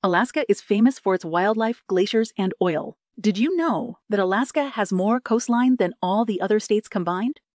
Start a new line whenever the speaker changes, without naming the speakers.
Alaska is famous for its wildlife, glaciers, and oil. Did you know that Alaska has more coastline than all the other states combined?